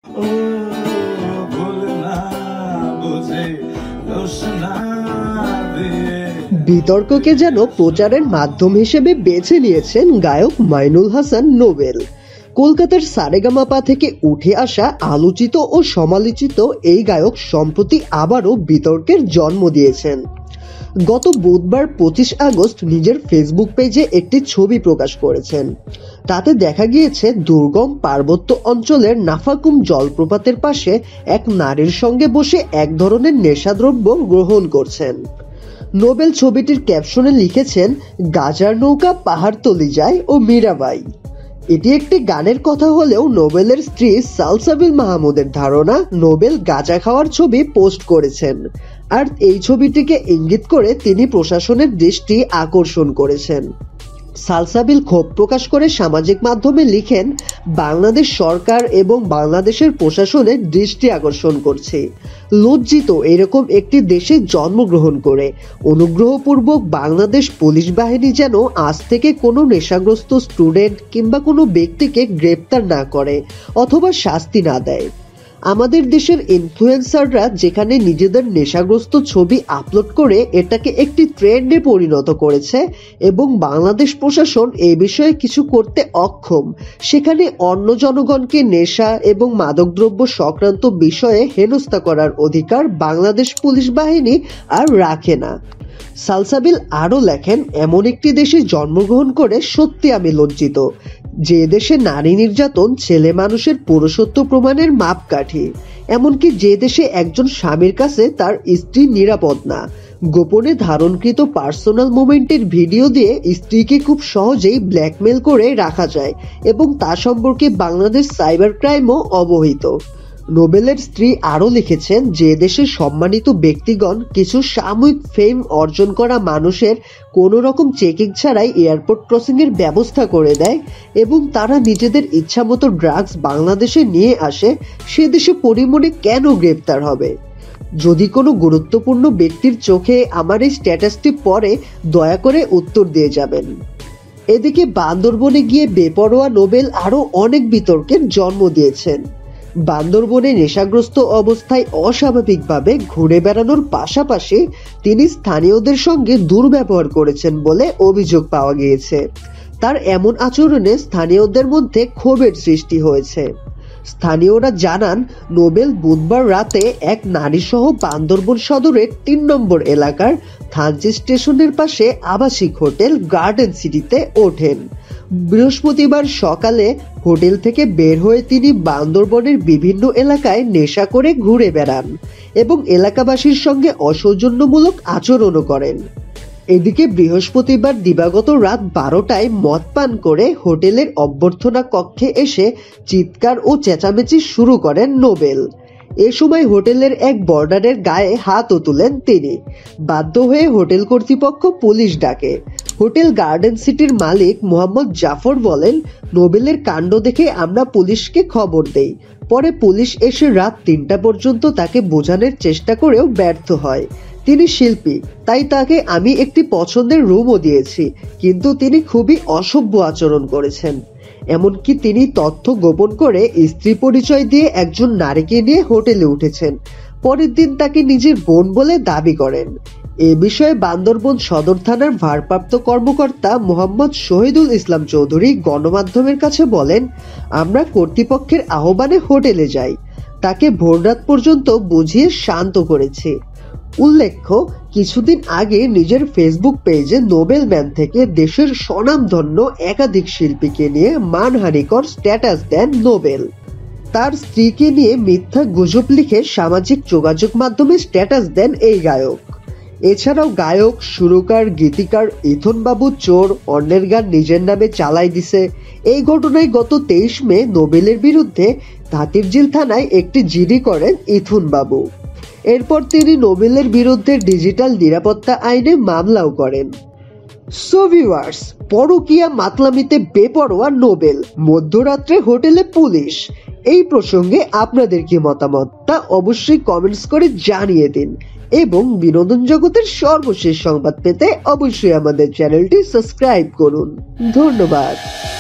ও ভুল না বুঝে দোষ না দিয়ে। বিতর্ককে যেন প্রচারের মাধ্যম হিসেবে বেছে নিয়েছেন গায়ক মাইনুল হাসান নোবেল। কলকাতার সারেগামাপা থেকে উঠে আসা আলোচিত ও সমালোচিত এই গায়ক সম্প্রতি আবারও বিতর্কের জন্ম দিয়েছেন। গত বুধবার 25 আগস্ট নিজের ফেসবুক পেজে একটি ছবি প্রকাশ করেছেন। তাতে দেখা গিয়েছে দুর্গম পার্বত্য অঞ্চলের নাফাকুম জলপ্রপাতের পাশে এক নারীর সঙ্গে বসে এক ধরনের নেশাদ্রব্য গ্রহণ করছেন। নোবেল ছবিটির ক্যাপশনে লিখেছেন, গাজার নৌকা পাহাড়তলি যায় ও মীরাবাই। এটি একটি গানের কথা হলেও নোবেলের স্ত্রী সালসাবিল মাহমুদের ধারণা নোবেল গাঁজা খাওয়ার ছবি পোস্ট করেছেন, আর এই ছবিটিকে ইঙ্গিত করে তিনি প্রশাসনের দৃষ্টি আকর্ষণ করেছেন। সালসাবিল ক্ষোভ প্রকাশ করে সামাজিক মাধ্যমে লিখেন, বাংলাদেশ সরকার এবং বাংলাদেশের প্রশাসনের দৃষ্টি আকর্ষণ করছে। লজ্জিত এরকম একটি দেশে জন্মগ্রহণ করে। অনুগ্রহপূর্বক বাংলাদেশ পুলিশ বাহিনী যেন আজ থেকে কোনো নেশাগ্রস্ত স্টুডেন্ট কিংবা কোনো ব্যক্তিকে গ্রেপ্তার না করে অথবা শাস্তি না দেয়। আমাদের দেশের ইনফ্লুয়েন্সাররা যেখানে নিজেদের নেশাগ্রস্ত ছবি আপলোড করে এটাকে একটি ট্রেন্ডে পরিণত করেছে এবং বাংলাদেশ প্রশাসন এই বিষয়ে কিছু করতে অক্ষম, সেখানে অন্য জনগণকে নেশা এবং মাদকদ্রব্য সংক্রান্ত বিষয়ে হেনস্থা করার অধিকার বাংলাদেশ পুলিশ বাহিনী আর রাখে না। সালসাবিল আরও লেখেন, এমন একটি দেশে জন্মগ্রহণ করে সত্যি আমি লজ্জিত, যে দেশে নারী নির্যাতন ছেলে মানুষের পুরুষত্ব প্রমাণের মাপকাঠি, এমনকি যে দেশে একজন স্বামীর কাছে তার স্ত্রী নিরাপদ না। গোপনে ধারণকৃত পার্সোনাল মোমেন্টের ভিডিও দিয়ে স্ত্রীকে খুব সহজেই ব্ল্যাকমেল করে রাখা যায় এবং তা সম্পর্কে বাংলাদেশ সাইবার ক্রাইমও অবহিত। নোবেলের স্ত্রী আরও লিখেছেন, যে দেশের সম্মানিত ব্যক্তিগণ কিছু সাময়িক ফেম অর্জন করা মানুষের কোনো রকম চেকিং ছাড়াই এয়ারপোর্ট ক্রসিং এর ব্যবস্থা করে দেয় এবং তারা নিজেদের ইচ্ছামতো ড্রাগস বাংলাদেশে নিয়ে আসে, সে দেশে পরিমণে কেন গ্রেপ্তার হবে? যদি কোনো গুরুত্বপূর্ণ ব্যক্তির চোখে আমার এই স্ট্যাটাসটি পড়ে দয়া করে উত্তর দিয়ে যাবেন। এদিকে বান্দরবনে গিয়ে বেপরোয়া নোবেল আরও অনেক বিতর্কের জন্ম দিয়েছেন। বান্দরবনে নেশাগ্রস্ত অবস্থায় অস্বাভাবিকভাবে ঘুরে বেড়ানোর পাশাপাশি তিনি স্থানীয়দের সঙ্গে দুর্ব্যবহার করেছেন বলে অভিযোগ পাওয়া গিয়েছে। তার এমন আচরণে স্থানীয়দের মধ্যে ক্ষোভের সৃষ্টি হয়েছে। স্থানীয়রা জানান, নোবেল বুধবার রাতে এক নারীসহ বান্দরবন সদরের ৩ নম্বর এলাকার থানচি স্টেশনের পাশে আবাসিক হোটেল গার্ডেন সিটিতে ওঠেন। বৃহস্পতিবার সকালে হোটেল থেকে বের হয়ে তিনি বান্দরবনের বিভিন্ন এলাকায় নেশা করে ঘুরে বেড়ান এবং এলাকাবাসীর সঙ্গে অসৌজন্যমূলক আচরণও করেন। এদিকে বৃহস্পতিবার দিবাগত রাত 12টায় মদ পান করে হোটেলের অভ্যর্থনা কক্ষে এসে চিৎকার ও চেঁচামেচি শুরু করেন নোবেল। এ সময় হোটেলের এক বর্ডারের গায়ে হাতও তুলেন তিনি। বাধ্য হয়ে হোটেল কর্তৃপক্ষ পুলিশ ডাকে। হোটেল গার্ডেন সিটির মালিক মোহাম্মদ জাফর বলেন, নোবেলের কাণ্ড দেখে আমরা পুলিশকে খবর দেই। পরে পুলিশ এসে রাত 3টা পর্যন্ত তাকে বোঝানোর চেষ্টা করেও ব্যর্থ হয়। তিনি শিল্পী, তাই তাকে আমি একটি পছন্দের রুমও দিয়েছি, কিন্তু তিনি খুবই অসভ্য আচরণ করেছেন। এমনকি তিনি তথ্য গোপন করে স্ত্রী পরিচয় দিয়ে একজন নারীকে নিয়ে হোটেলে উঠেছেন। পরের দিন তাকে নিজের বোন বলে দাবি করেন। এ বিষয়ে বান্দরবন সদর থানার ভারপ্রাপ্ত কর্মকর্তা মোহাম্মদ শহীদুল ইসলাম চৌধুরী গণমাধ্যমের কাছে বলেন, আমরা কর্তৃপক্ষের আহ্বানে হোটেলে যাই, তাকে ভোররাত পর্যন্ত বুঝিয়ে শান্ত করেছি। উল্লেখ্য, কিছুদিন আগে নিজের ফেসবুক পেজে নোবেল ম্যান থেকে দেশের স্বনামধন্য একাধিক শিল্পীকে নিয়ে মানহানিকর স্ট্যাটাস দেন নোবেল। তার স্ত্রীকে নিয়ে মিথ্যা গুজব লিখে সামাজিক যোগাযোগ মাধ্যমে স্ট্যাটাস দেন এই গায়ক। এছাড়াও গায়ক, সুরকার, গীতিকার ইথন বাবু চোর, অন্যের গান নিজের নামে চালাই দিছে। এই ঘটনায় গত 23 মে নোবেলের বিরুদ্ধে হাতিরঝিল থানায় একটি জিডি করেন ইথন বাবু। এরপর তিনি নোবেলের বিরুদ্ধে ডিজিটাল নিরাপত্তা আইনে মামলাও করেন। সো ভিউয়ার্স, পরকীয়া মাতলামিতে বেপরোয়া নোবেল, মধ্যরাত্রে হোটেলে পুলিশ, এই প্রসঙ্গে আপনাদের কি মতামত তা অবশ্যই কমেন্টস করে জানিয়ে দিন এবং বিনোদন জগতের সর্বশেষ সংবাদ পেতে অবশ্যই আমাদের চ্যানেলটি সাবস্ক্রাইব করুন। ধন্যবাদ।